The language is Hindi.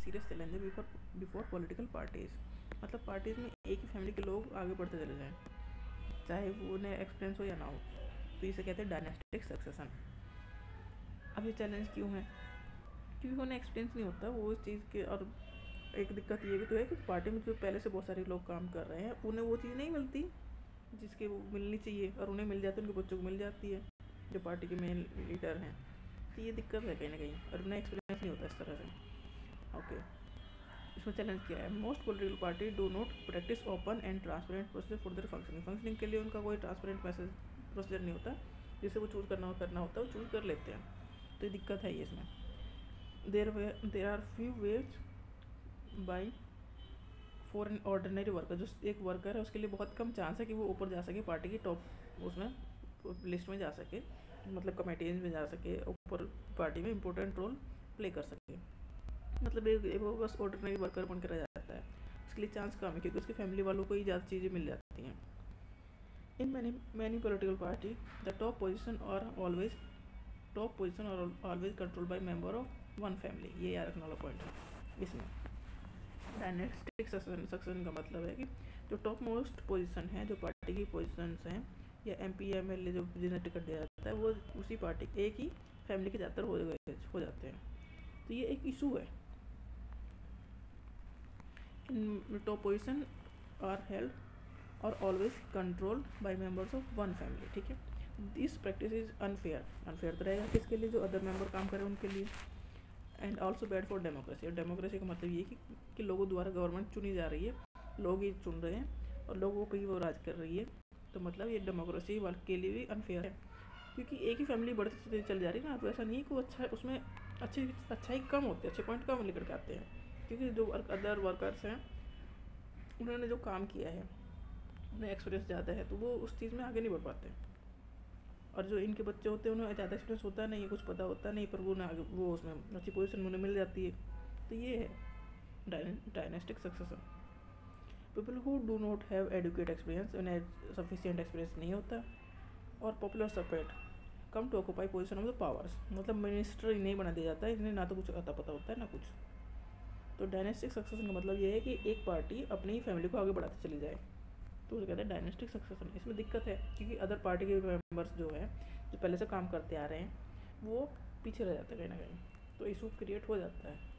Serious challenge before political parties. मतलब पार्टीज में एक ही फैमिली के लोग आगे बढ़ते चले जाएं, चाहे वो उन्हें एक्सपीरियंस हो या ना हो। तो इसे कहते हैं डायनेस्टिक सक्सेशन। अब ये चैलेंज क्यों है? क्योंकि उन्हें एक्सपीरियंस नहीं होता वो इस चीज़ के। और एक दिक्कत ये भी तो है कि पार्टी में जो पहले से बहुत सारे लोग काम कर रहे हैं उन्हें वो चीज़ नहीं मिलती जिसके वो मिलनी चाहिए, और उन्हें मिल जाती है, उनके बच्चों को मिल जाती है जो पार्टी के मेन लीडर हैं। तो ये दिक्कत है कहीं ना कहीं, और उन्हें एक्सपीरियंस नहीं होता इस तरह से। ओके, इसमें चैलेंज क्या है? Most political party do not practice open and transparent procedure for their functioning के लिए उनका कोई ट्रांसपेरेंट मैसेज प्रोसीजर नहीं होता, जिसे वो चूज़ करना होता है वो चूज़ कर लेते हैं। तो ये दिक्कत है ये इसमें। There are few ways by for an ordinary worker. जो एक वर्कर है उसके लिए बहुत कम चांस है कि वो ऊपर जा सके, पार्टी की टॉप उसमें लिस्ट में जा सके, मतलब कमेटीज में जा सके, ऊपर पार्टी में इम्पोर्टेंट रोल प्ले कर सके। मतलब एक वो बस ऑर्डिनरी वर्कर बन कर रह जाता है, उसके लिए चांस कम है क्योंकि उसकी फैमिली वालों को ही ज़्यादा चीज़ें मिल जाती हैं। In many political party the top position और always control by member of one family. ये याद रखने वाला पॉइंट है इसमें। डायनेस्टिक सक्सेशन का मतलब है कि जो टॉप मोस्ट पोजीशन है, जो पार्टी की पोजीशंस हैं या MP MLA जो जिन्हें टिकट दिया जाता है वो उसी पार्टी एक ही फैमिली के ज़्यादातर हो जाते हैं। तो ये एक इशू है। In top position are held और always control by members of one family. ठीक है, दिस प्रैक्टिस इज अनफेयर तो रहेगा किसके लिए? जो अदर मेंबर काम करें उनके लिए। And also bad for democracy. और डेमोक्रेसी का मतलब ये कि लोगों द्वारा गवर्नमेंट चुनी जा रही है, लोग ही चुन रहे हैं और लोगों पर ही वो राज कर रही है। तो मतलब ये डेमोक्रेसी वाले के लिए भी अनफेयर है, क्योंकि एक ही फैमिली बढ़ती चल जा रही है ना। तो ऐसा नहीं है कि वो अच्छा उसमें अच्छाई कम होती है, अच्छे पॉइंट कम लेकर के आते हैं, क्योंकि जो अदर वर्कर्स हैं उन्होंने जो काम किया है उन्हें एक्सपीरियंस ज़्यादा है, तो वो उस चीज़ में आगे नहीं बढ़ पाते। और जो इनके बच्चे होते हैं उन्हें ज़्यादा एक्सपीरियंस होता नहीं है, कुछ पता होता नहीं, पर वो उसमें अच्छी पोजीशन उन्हें मिल जाती है। तो ये है dynastic succession. People who do not have educate experience, उन्हें सफिशिएंट एक्सपीरियंस नहीं होता। और popular support come to occupy position of the powers. मतलब मिनिस्टर ही नहीं बना दिया जाता है, इन्हें ना तो कुछ आता पता होता है ना कुछ। तो डायनेस्टिक सक्सेशन का मतलब ये है कि एक पार्टी अपनी ही फैमिली को आगे बढ़ाती चली जाए, तो उसे कहते हैं डायनेस्टिक सक्सेशन। इसमें दिक्कत है क्योंकि अदर पार्टी के मेंबर्स जो हैं, जो पहले से काम करते आ रहे हैं, वो पीछे रह जाते हैं कहीं ना कहीं, तो इशू क्रिएट हो जाता है।